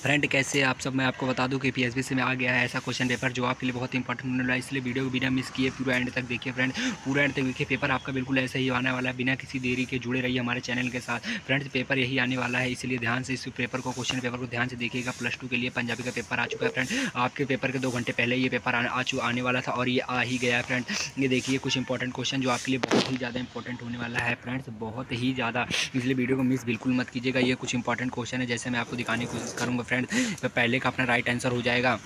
Friend कैसे आप सब, मैं आपको बता दूं कि पीएसबी से में आ गया है ऐसा क्वेश्चन पेपर जो आपके लिए बहुत इंपॉर्टेंट होने वाला है। इसलिए वीडियो को बिना मिस किए पूरा एंड तक देखिए फ्रेंड, पूरा एंड तक देखिए। पेपर आपका बिल्कुल ऐसे ही आने वाला है, बिना किसी देरी के जुड़े रहिए हमारे चैनल के साथ। फ्रेंड्स पेपर यही आने वाला है, इसलिए ध्यान से इस पेपर को, क्वेश्चन पेपर को ध्यान से देखिएगा। +2 के लिए पंजाबी का पेपर आ चुका है फ्रेंड। आपके पेपर के 2 घंटे पहले ये पेपर आने वाला था और ये आ ही गया है फ्रेंड। ये देखिए कुछ इंपॉर्टेंट क्वेश्चन जो आपके लिए बहुत ही ज़्यादा इंपॉर्टेंट होने वाला है फ्रेंड्स, बहुत ही ज़्यादा। इसलिए वीडियो को मिस बिल्कुल मत कीजिएगा। ये कुछ इंपॉर्टेंट क्वेश्चन है, जैसे मैं आपको दिखाने की कोशिश करूँगा फ्रेंड्स। तो पहले का अपना राइट आंसर हो जाएगा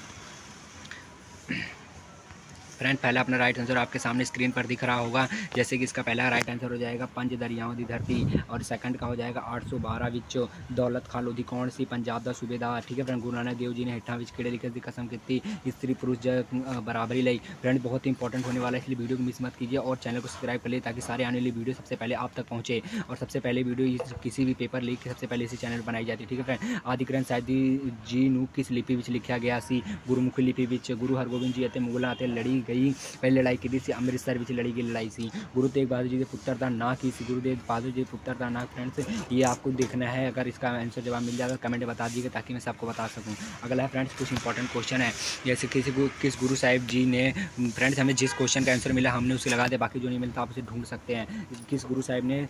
फ्रेंड। पहला अपना राइट आंसर आपके सामने स्क्रीन पर दिख रहा होगा, जैसे कि इसका पहला राइट आंसर हो जाएगा पंज दरियाओं दी धरती, और सेकंड का हो जाएगा 812 विचों दौलत खां लोधी कौन सी पंजाब दा सूबेदार। ठीक है फ्रेंड, गुरु नानक देव जी ने हेठा विच किहड़े लिखे दी कसम की स्त्री पुरुष बराबरी लाई। फ्रेंड बहुत इंपॉर्टेंट होने वाला है, इसलिए वीडियो को मिस मत कीजिए और चैनल को सब्सक्राइब कर लिए ताकि सारे आने वाली वीडियो सबसे पहले आप तक पहुँचे। और सबसे पहले वीडियो किसी भी पेपर लीक सबसे पहले इसी चैनल पर बनाई जाती है। ठीक है फ्रेंड, आदि ग्रंथ साहिब जी नू किस लिपि विच लिखा गया सी? गुरुमुखी लिपि विच। गुरु हरगोबिंद जी ਅਤੇ ਮੁਗਲਾਂ ਅਤੇ लड़ी गई पहली लड़ाई की सी अमृतसर में लड़ी गई लड़ाई सी। गुरु तेग बहादुर जी के पुत्र का ना की सी? गुरु तेग बहादुर जी के पुत्र का ना। फ्रेंड्स ये आपको देखना है, अगर इसका आंसर जवाब मिल जाएगा कमेंट बता दीजिएगा ताकि मैं सबको बता सकूं। अगला है फ्रेंड्स कुछ इंपॉर्टेंट क्वेश्चन है, जैसे किस गुरु साहिब जी ने, फ्रेंड्स हमें जिस क्वेश्चन का आंसर मिला हमने उसे लगा दिया, बाकी जो नहीं मिलता आप उसे ढूंढ सकते हैं। किस गुरु साहिब ने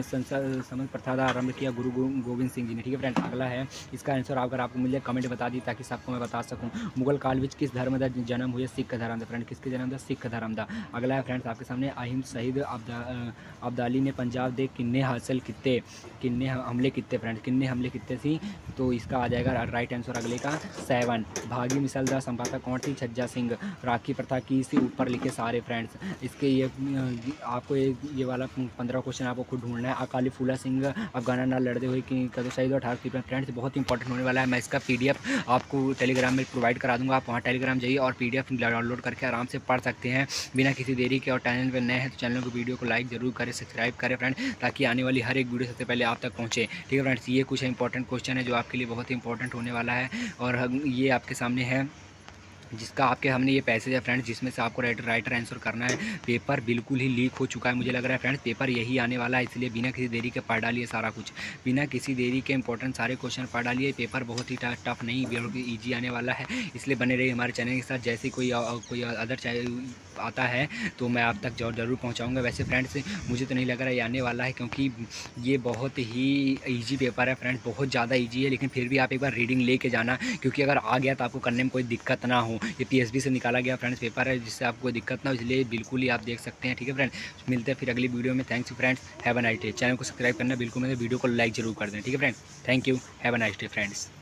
समझ प्रथा का आरंभ किया? गुरु गोविंद सिंह जी ने। ठीक है फ्रेंड्स, अगला है इसका आंसर अगर आपको मिल जाए कमेंट बता दी ताकि सबको मैं बता सकूँ। मुगल काल में किस धर्म का जन्म हुआ? सिख धर्म का। फ्रेंड किसके जन्म था? सिख धर्म का। अगला है फ्रेंड्स आपके सामने अहिंद शहीद अब्दाली ने पंजाब दे किन्ने हासिल किते, किन्ने हमले किते? फ्रेंड्स किन्ने हमले किते सी? तो इसका आ जाएगा राइट आंसर अगले का 7। भागी मिसल दा संपादक कौन थी? छज्जा सिंह। राखी प्रथा की से ऊपर लिखे सारे। फ्रेंड्स इसके ये आपको ये वाला 15 क्वेश्चन आपको खुद ढूंढना है। अकाली फूला सिंह अफगाना ना लड़ते हुए कि कदम शहीद 18 फ्रेंड्स बहुत इंपॉर्टेंट होने वाला है। मैं इसका PDF आपको टेलीग्राम में प्रोवाइड करा दूंगा, आप वहाँ टेलीग्राम जाइए और PDF डाउनलोड करके आराम से पढ़ सकते हैं बिना किसी देरी के। और चैनल पर नए हैं तो चैनल को वीडियो को लाइक जरूर करें, सब्सक्राइब करें फ्रेंड, ताकि आने वाली हर एक वीडियो सबसे पहले आप तक पहुंचे। ठीक है फ्रेंड्स, ये कुछ इंपॉर्टेंट क्वेश्चन है जो आपके लिए बहुत इंपॉर्टेंट होने वाला है और ये आपके सामने है, जिसका आपके हमने ये पैसेज है फ्रेंड्स जिसमें से आपको राइटर आंसर करना है। पेपर बिल्कुल ही लीक हो चुका है मुझे लग रहा है फ्रेंड्स, पेपर यही आने वाला है, इसलिए बिना किसी देरी के पढ़ डालिए सारा कुछ, बिना किसी देरी के इंपॉर्टेंट सारे क्वेश्चन पढ़ डालिए। पेपर बहुत ही टफ नहीं बिल्कुल ईजी आने वाला है, इसलिए बने रहिए हमारे चैनल के साथ। जैसे कोई अदर चैनल आता है तो मैं आप तक जरूर पहुँचाऊँगा। वैसे फ्रेंड्स मुझे तो नहीं लग रहा है ये आने वाला है, क्योंकि ये बहुत ही ईजी पेपर है फ्रेंड्स, बहुत ज़्यादा ईजी है। लेकिन फिर भी आप एक बार रीडिंग लेके जाना, क्योंकि अगर आ गया तो आपको करने में कोई दिक्कत ना हो। ये पीएसबी से निकाला गया फ्रेंड्स पेपर है, जिससे आपको कोई दिक्कत ना हो, इसलिए बिल्कुल ही आप देख सकते हैं। ठीक है फ्रेंड्स, मिलते हैं फिर अगली वीडियो में। Thanks you friends, have a nice day. Channel को सब्सक्राइब करना बिल्कुल, मेरे वीडियो को लाइक जरूर कर दें। ठीक है friends, thank you, have a nice day friends.